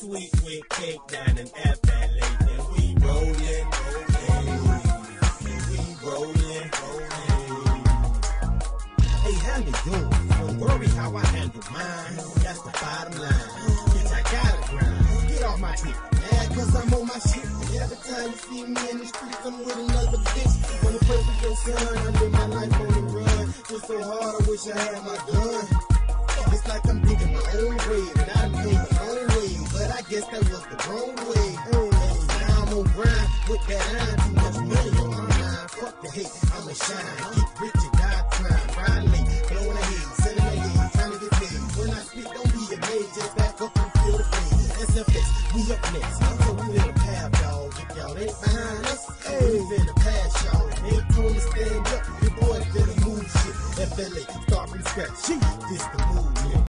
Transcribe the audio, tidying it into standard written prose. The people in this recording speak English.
sweet with cake down in FLA. And we rollin', we rollin', Hey, handle yours. Don't worry how I handle mine. That's the bottom line. Bitch, I gotta grind. Get off my dick. Yeah, cause I'm on my shit. Every time you see me in the streets, I'm with another bitch. Wanna play with your son, I live my life on the run. It's so hard, I wish I had my gun. It's like I'm digging my own grave, and I done paid my own way. But I guess that was the wrong way. Now I'm on grind with that iron. Too much money on my mind. Fuck the hate, I'ma shine. Get rich and die trying. Riding late, blowing ahead, sending my head, trying to get paid. When I speak, don't be amazed. Just back up and feel the pain. SFX, we up next. So we in the path, dog. If y'all ain't behind us, we finna pass y'all. Ain't told me stand up. Your boy finna move shit. FLA, start from scratch. This the move.